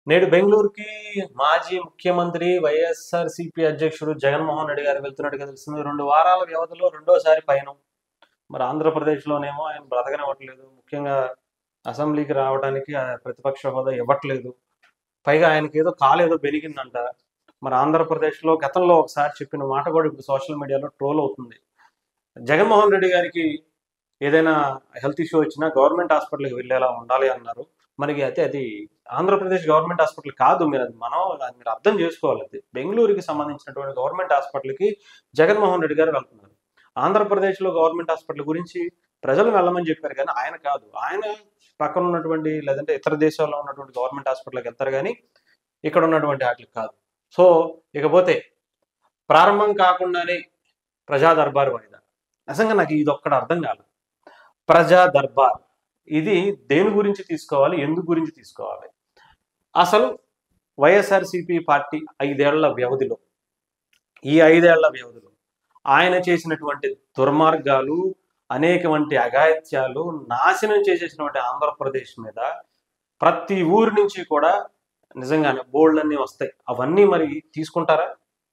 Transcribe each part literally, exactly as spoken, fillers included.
నేడు బెంగళూరుకి మాజీ ముఖ్యమంత్రి వైఎస్ఆర్సీపీ అధ్యక్షుడు జగన్మోహన్ రెడ్డి గారు వెళ్తున్నట్టుగా తెలుస్తుంది. రెండు వారాల వ్యవధిలో రెండోసారి పయనం. మరి ఆంధ్రప్రదేశ్‌లోనేమో ఆయన బ్రతకనివ్వట్లేదు. ముఖ్యంగా అసెంబ్లీకి రావడానికి ఆహ్, ప్రతిపక్ష హోదా ఇవ్వట్లేదు. పైగా ఆయనకేదో కాలేదో బెనికిందంట. మరి ఆంధ్రప్రదేశ్‌లో గతంలో ఒకసారి చెప్పిన మాట కూడా ఇప్పుడు సోషల్ మీడియాలో ట్రోల్ అవుతుంది. జగన్మోహన్ రెడ్డి గారికి ఏదైనా హెల్త్ ఇష్యూ వచ్చినా గవర్నమెంట్ హాస్పిటల్‌కి వెళ్ళేలా ఉండాలి అన్నారు. మరి అయితే అది ఆంధ్రప్రదేశ్ గవర్నమెంట్ హాస్పిటల్ కాదు. మీరది మనం అది మీరు అర్థం చేసుకోవాలి అది. బెంగుళూరుకి సంబంధించినటువంటి గవర్నమెంట్ హాస్పిటల్‌కి జగన్మోహన్ రెడ్డి గారు వెళ్తున్నారు. ఆంధ్రప్రదేశ్‌లో గవర్నమెంట్ హాస్పిటల్ గురించి ప్రజలు వెళ్ళమని చెప్పారు కానీ ఆయన కాదు. ఆయన పక్కన ఉన్నటువంటి లేదంటే ఇతర దేశాల్లో ఉన్నటువంటి గవర్నమెంట్ హాస్పిటల్‌కి వెళ్తారు గానీ ఇక్కడ ఉన్నటువంటి ఆటిలకి కాదు. సో ఇకపోతే ప్రారంభం కాకుండానే ప్రజా దర్బార్ వాయిదా. నిజంగా నాకు ఇదొక్కటి అర్థం కాలేదు. ప్రజా దర్బార్ ఇది దేని గురించి తీసుకోవాలి? ఎందుకు గురించి తీసుకోవాలి? అసలు వైఎస్ఆర్సీపీ పార్టీ ఐదేళ్ల వ్యవధిలో ఈ ఐదేళ్ల వ్యవధిలో ఆయన చేసినటువంటి దుర్మార్గాలు, అనేకమంటి అఘాయిత్యాలు, నాశనం చేసేసినటువంటి ఆంధ్రప్రదేశ్ మీద ప్రతి ఊరి నుంచి కూడా నిజంగానే బోల్డన్ని వస్తాయి. అవన్నీ మరి తీసుకుంటారా?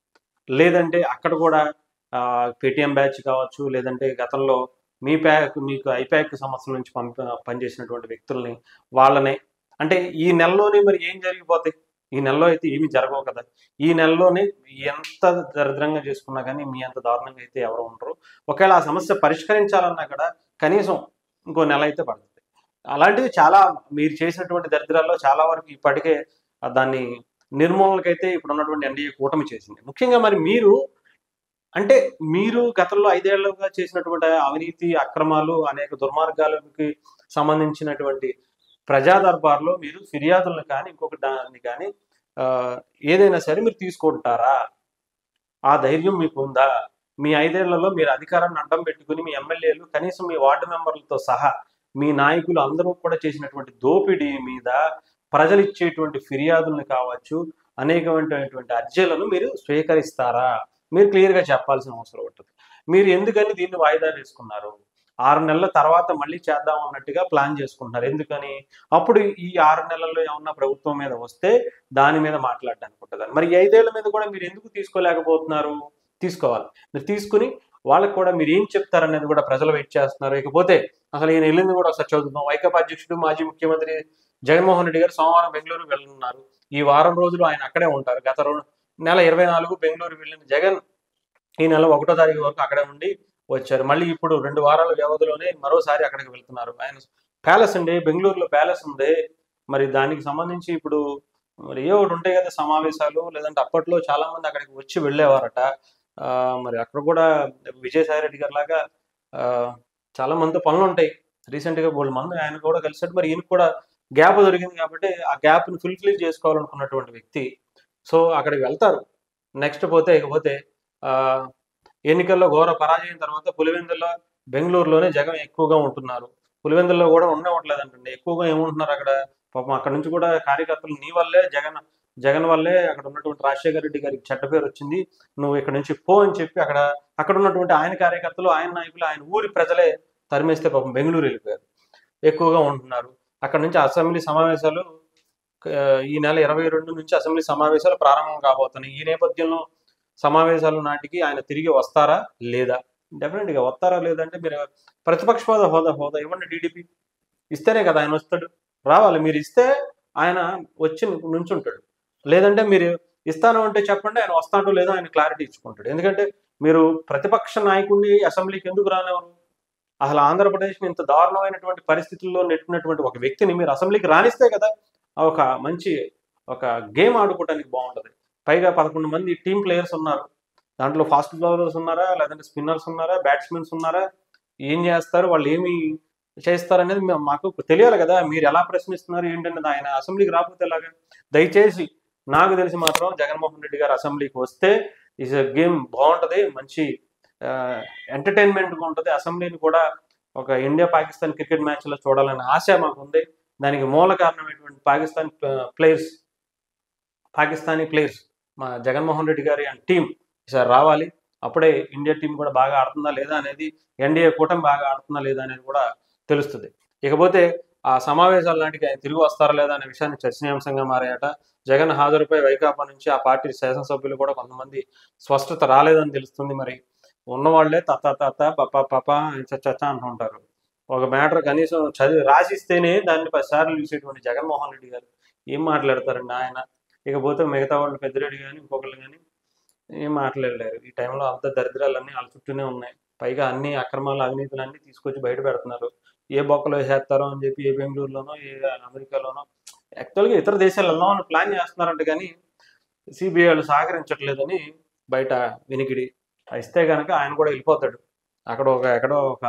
లేదంటే అక్కడ కూడా ఆహ్, పేటీఎం బ్యాచ్ కావచ్చు, లేదంటే గతంలో మీ ప్యాక్ మీకు ఐప్యాక్ సంస్థల నుంచి పంప పనిచేసినటువంటి వ్యక్తుల్ని వాళ్ళనే అంటే ఈ నెలలోనే మరి ఏం జరిగిపోతాయి? ఈ నెలలో అయితే ఏమి జరగవు కదా! ఈ నెలలోనే ఎంత దరిద్రంగా చేసుకున్నా గానీ, మీ అంత దారుణంగా అయితే ఎవరు ఉండరు. ఒకవేళ ఆ సమస్య పరిష్కరించాలన్నా కూడా కనీసం ఇంకో నెల అయితే పడుతుంది. అలాంటివి చాలా మీరు చేసినటువంటి దరిద్రాల్లో చాలా వరకు ఇప్పటికే ఆహ్, దాన్ని నిర్మూలనకైతే ఇప్పుడున్నటువంటి ఎన్‌డీఏ కూటమి చేసింది. ముఖ్యంగా మరి మీరు అంటే మీరు గతంలో ఐదేళ్లుగా చేసినటువంటి అవినీతి, అక్రమాలు, అనేక దుర్మార్గాలకి సంబంధించినటువంటి ప్రజా దర్బార్‌లో మీరు ఫిర్యాదులను కానీ, ఇంకొక దాన్ని కానీ ఆహ్, ఏదైనా సరే మీరు తీసుకుంటారా? ఆ ధైర్యం మీకుందా? మీ ఐదేళ్లలో మీరు అధికారాన్ని అడ్డం పెట్టుకొని మీ ఎమ్మెల్యేలు కనీసం మీ వార్డు మెంబర్లతో సహా మీ నాయకులు అందరూ కూడా చేసినటువంటి దోపిడీ మీద ప్రజలిచ్చేటువంటి ఫిర్యాదులను కావచ్చు, అనేకమైనటువంటి అర్జీలను మీరు స్వీకరిస్తారా? మీరు క్లియర్‌గా చెప్పాల్సిన అవసరం ఉంటది. మీరు ఎందుకని దీన్ని వాయిదా వేసుకున్నారు? ఆరు నెలల తర్వాత మళ్ళీ చేద్దాం అన్నట్టుగా ప్లాన్ చేసుకుంటున్నారు. ఎందుకని? అప్పుడు ఈ ఆరు నెలల్లో ఏమన్నా ప్రభుత్వం మీద వస్తే దాని మీద మాట్లాడడానికి ఉంటదని. మరి ఈ ఐదేళ్ల మీద కూడా మీరు ఎందుకు తీసుకోలేకపోతున్నారు? తీసుకోవాలి. మీరు తీసుకొని వాళ్ళకి కూడా మీరేం చెప్తారనేది కూడా ప్రజలు వెయిట్ చేస్తున్నారు. ఇకపోతే అసలు ఈయన ఎళ్ళింది కూడా ఒకసారి చదువుదాం. వైకాపా అధ్యక్షుడు, మాజీ ముఖ్యమంత్రి జగన్మోహన్ రెడ్డి గారు సోమవారం బెంగుళూరు వెళ్ళనున్నారు. ఈ వారం రోజులు ఆయన అక్కడే ఉంటారు. గత రొ నెల ఇరవై నాలుగు బెంగుళూరు వెళ్ళిన జగన్ ఈ నెల ఒకటో తారీఖు వరకు అక్కడే ఉండి వచ్చారు. మళ్ళీ ఇప్పుడు రెండు వారాల వ్యవధిలోనే మరోసారి అక్కడికి వెళ్తున్నారు. ఆయన ప్యాలెస్ అండి. బెంగుళూరులో ప్యాలెస్ ఉంది. మరి దానికి సంబంధించి ఇప్పుడు మరి ఏవో ఒకటి ఉంటాయి కదా! సమావేశాలు లేదంటే అప్పట్లో చాలా మంది అక్కడికి వచ్చి వెళ్ళేవారట. ఆహ్, మరి అక్కడ కూడా విజయసాయి రెడ్డి గారిలాగా ఆహ్, చాలా మందితో పనులుంటాయి. రీసెంట్‌గా బోలెడు మంది ఆయన కూడా కలిసాడు. మరి ఈయనకి కూడా గ్యాప్ దొరికింది కాబట్టి ఆ గ్యాప్‌ని ఫుల్‌ఫిల్ చేసుకోవాలనుకున్నటువంటి వ్యక్తి. సో, అక్కడికి వెళ్తారు. నెక్స్ట్ పోతే ఇకపోతే ఆహ్, ఎన్నికల్లో ఘోర పరాజయం తర్వాత పులివెందుల్లో, బెంగుళూరులోనే జగన్ ఎక్కువగా ఉంటున్నారు. పులివెందుల్లో కూడా ఉండనివ్వట్లేదంటండి. ఎక్కువగా ఏముంటున్నారు అక్కడ, పాపం అక్కడి నుంచి కూడా కార్యకర్తలు నీ వల్లే జగన్ జగన్ వల్లే అక్కడ ఉన్నటువంటి రాజశేఖర రెడ్డి గారికి చెడ్డ పేరొచ్చింది. నువ్వు ఇక్కడి నుంచి పో అని చెప్పి అక్కడ అక్కడ ఉన్నటువంటి ఆయన కార్యకర్తలు, ఆయన నాయకులు, ఆయన ఊరి ప్రజలే తరిమేస్తే పాపం బెంగుళూరు వెళ్ళిపోయారు. ఎక్కువగా ఉంటున్నారు. అక్కడి నుంచి అసెంబ్లీ సమావేశాలు ఆహ్, ఈ నెల ఇరవై రెండు నుంచి అసెంబ్లీ సమావేశాలు ప్రారంభం కాబోతున్నాయి. ఈ నేపథ్యంలో సమావేశాల నాటికి ఆయన తిరిగి వస్తారా? లేదా? డెఫినెట్‌గా వస్తారా? లేదా? అంటే మీరు ప్రతిపక్ష హోదా హోదా హోదా ఇవ్వండి టీడీపీ. ఇస్తేనే కదా ఆయన వస్తాడు. రావాలి. మీరిస్తే ఆయన వచ్చి నుంచుంటాడు. లేదంటే మీరు ఇస్తాను అంటే చెప్పండి. ఆయన వస్తాడో లేదో ఆయన క్లారిటీ ఇచ్చుకుంటాడు. ఎందుకంటే మీరు ప్రతిపక్ష నాయకుడిని అసెంబ్లీకి ఎందుకు రానివ్వరు? అసలు ఆంధ్రప్రదేశ్‌ని ఇంత దారుణమైనటువంటి పరిస్థితుల్లో నెట్టినటువంటి ఒక వ్యక్తిని మీరు అసెంబ్లీకి రానిస్తే కదా! ఒక మంచి ఒక గేమ్ ఆడుకోవడానికి బావుంటది. పైగా పదకొండు మంది టీమ్ ప్లేయర్స్ ఉన్నారు. దాంట్లో ఫాస్ట్ బౌలర్స్ ఉన్నారా? లేదంటే స్పిన్నర్స్ ఉన్నారా? బ్యాట్స్‌మెన్స్ ఉన్నారా? ఏం జేస్తారు? వాళ్ళేమి చేస్తారనేది మ మాకు తెలియాలి గదా! మీరెలా ప్రశ్నిస్తున్నారు ఏంటనేది ఆయన అసెంబ్లీకి రాకపోతే ఎలాగా? దయచేసి నాకు తెలిసి మాత్రం జగన్మోహన్ రెడ్డి గారు అసెంబ్లీకి వస్తే ఈస్ ఎ గేమ్ బావుంటది. మంచి ఆహ్, ఎంటర్‌టైన్‌మెంట్‌గా ఉంటది. అసెంబ్లీని కూడా ఒక ఇండియా, పాకిస్తాన్ క్రికెట్ మ్యాచ్‌లో చూడాలనే ఆశ మాకుంది. దానికి మూల కారణమైనటువంటి పాకిస్తాన్ ప ప్లేయర్స్ పాకిస్తానీ ప్లేయర్స్ మా జగన్మోహన్ రెడ్డి గారి అండ్ టీమ్ ఈసారి రావాలి. అప్పుడే ఇండియా టీమ్ కూడా బాగా ఆడుతుందా లేదా అనేది, ఎన్‌డీఏ కూటమి బాగా ఆడుతుందా లేదా అనేది కూడా తెలుస్తది. ఇకపోతే ఆ సమావేశాల నాటికి ఆయన తిరిగి వస్తారా లేదా అనే విషయాన్ని చర్చనీయాంశంగా మారాయట. జగన్ హాజరుపై వైకాపా నుంచి ఆ పార్టీ శాసనసభ్యులు కూడా కొంతమంది స్పష్టత రాలేదని తెలుస్తుంది. మరి ఉన్నవాళ్లే తత తత పప పప చచ్చ అంటుంటారు. ఒక మ్యాటర్ కనీసం చదివి రాసిస్తేనే దాన్ని పది సార్లు చూసేటువంటి జగన్మోహన్ రెడ్డి గారు ఏం మాట్లాడతారండి ఆయన. ఇకపోతే మిగతా వాళ్ళు పెద్దిరెడ్డి కానీ ఇంకొకళ్ళు కానీ ఏం మాట్లాడలేరు. ఈ టైంలో అంత దరిద్రాలన్నీ వాళ్ళ చుట్టూనే ఉన్నాయి. పైగా అన్ని అక్రమాలు అవినీతులన్నీ తీసుకొచ్చి బయట పెడుతున్నారు. ఏ బొక్కలో వేసేస్తారో అని చెప్పి ఏ బెంగళూరులోనో ఏ అమెరికాలోనో యాక్చువల్గా ఇతర దేశాలు వెళ్దామని ప్లాన్ చేస్తున్నారంట, కానీ సిబిఐ వాళ్ళు సహకరించట్లేదని బయట వినికిడి. ఇస్తే కనుక ఆయన కూడా వెళ్ళిపోతాడు. అక్కడ ఒక ఎక్కడో ఒక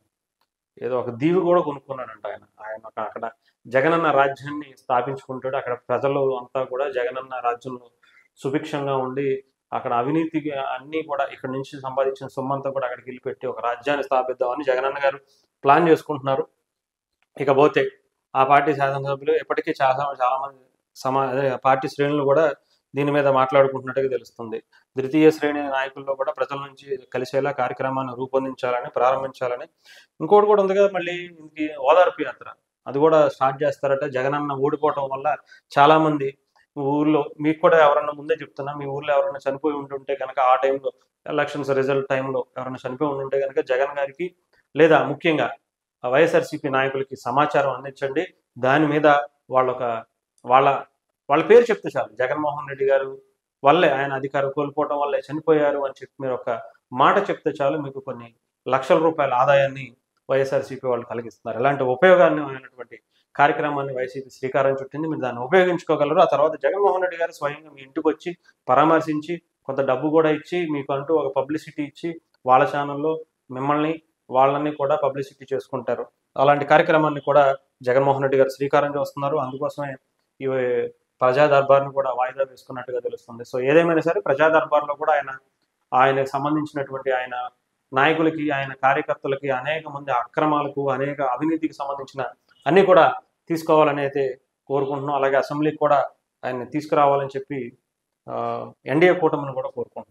ఏదో ఒక దీవి కూడా కొనుక్కున్నాడంట ఆయన. ఆయన ఒక అక్కడ జగనన్న రాజ్యాన్ని స్థాపించుకుంటాడు. అక్కడ ప్రజలు అంతా కూడా జగనన్న రాజ్యంలో సుభిక్షంగా ఉండి అక్కడ అవినీతికి అన్నీ కూడా ఇక్కడ నుంచి సంపాదించిన సొమ్మంతా కూడా అక్కడికి వెళ్ళి పెట్టి ఒక రాజ్యాన్ని స్థాపిద్దామని జగనన్న గారు ప్లాన్ చేసుకుంటున్నారు. ఇకపోతే ఆ పార్టీ శాసనసభ్యులు ఇప్పటికీ చాలా చాలా మంది సమా అదే పార్టీ శ్రేణులు కూడా దీని మీద మాట్లాడుకుంటున్నట్టుగా తెలుస్తుంది. ద్వితీయ శ్రేణి నాయకుల్లో కూడా ప్రజల నుంచి కలిసేలా కార్యక్రమాన్ని రూపొందించాలని ప్రారంభించాలని ఇంకోటి కూడా ఉంది కదా, మళ్ళీ ఇందుకు ఓదార్పు యాత్ర అది కూడా స్టార్ట్ చేస్తారట. జగనన్న ఓడిపోవటం వల్ల చాలా మంది ఊర్లో, మీకు కూడా ఎవరన్నా ముందే చెప్తున్నా, మీ ఊర్లో ఎవరైనా చనిపోయి ఉంటుంటే కనుక ఆ టైంలో ఎలక్షన్స్ రిజల్ట్ టైంలో ఎవరైనా చనిపోయి ఉంటుంటే కనుక జగన్ గారికి లేదా ముఖ్యంగా వైఎస్ఆర్సీపీ నాయకులకి సమాచారం అందించండి. దాని మీద వాళ్ళొక వాళ్ళ వాళ్ళ పేరు చెప్తే చాలు, జగన్మోహన్ రెడ్డి గారు వల్లే ఆయన అధికారం కోల్పోవడం వల్లే చనిపోయారు అని చెప్పి మీరు ఒక మాట చెప్తే చాలు, మీకు కొన్ని లక్షల రూపాయల ఆదాయాన్ని వైఎస్ఆర్సీపీ వాళ్ళు కలిగిస్తున్నారు. ఇలాంటి ఉపయోగాన్ని అయినటువంటి కార్యక్రమాన్ని వైసీపీ శ్రీకారం చుట్టింది. మీరు దాన్ని ఉపయోగించుకోగలరు. ఆ తర్వాత జగన్మోహన్ రెడ్డి గారు స్వయంగా మీ ఇంటికి వచ్చి పరామర్శించి కొంత డబ్బు కూడా ఇచ్చి మీకు అంటూ ఒక పబ్లిసిటీ ఇచ్చి వాళ్ళ ఛానల్లో మిమ్మల్ని వాళ్ళని కూడా పబ్లిసిటీ చేసుకుంటారు. అలాంటి కార్యక్రమాన్ని కూడా జగన్మోహన్ రెడ్డి గారు శ్రీకారం చేస్తున్నారు. అందుకోసమే ఈ ప్రజా దర్బార్ను కూడా వాయిదా వేసుకున్నట్టుగా తెలుస్తుంది. సో ఏదేమైనా సరే ప్రజా దర్బార్లో కూడా ఆయన ఆయనకు సంబంధించినటువంటి ఆయన నాయకులకి ఆయన కార్యకర్తలకి అనేక మంది అక్రమాలకు అనేక అవినీతికి సంబంధించిన అన్నీ కూడా తీసుకోవాలని అయితే కోరుకుంటున్నాం. అలాగే అసెంబ్లీకి కూడా ఆయన తీసుకురావాలని చెప్పి ఎన్డీఏ కూటమిని కూడా కోరుకుంటున్నాం.